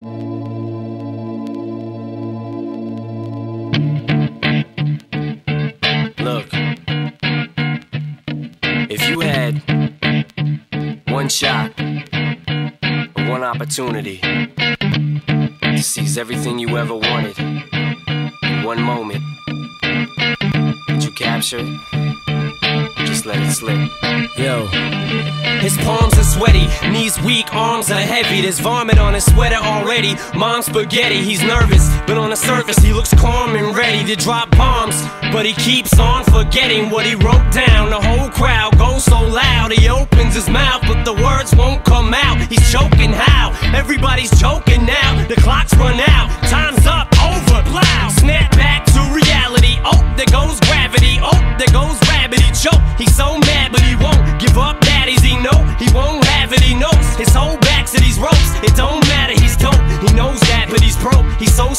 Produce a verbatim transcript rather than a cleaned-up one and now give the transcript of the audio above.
Look, if you had one shot, or one opportunity to seize everything you ever wanted in one moment, did you capture it? Just let it slip. Yo. His palms are sweaty, knees weak, arms are heavy. There's vomit on his sweater already. Mom's spaghetti, he's nervous, but on the surface he looks calm and ready to drop bombs. But he keeps on forgetting what he wrote down. The whole crowd goes so loud, he opens his mouth, but the words won't come out. He's choking how? Everybody's choking now. The clock's run out, time's up, over, loud. Snap back to reality, oh, there goes gravity. Oh, there goes rabbit, he choke. He's so mad, but he won't give up. Daddies, he know he won't have it, he knows his whole back to these ropes. It don't matter, he's dope, he knows that, but he's broke. He's so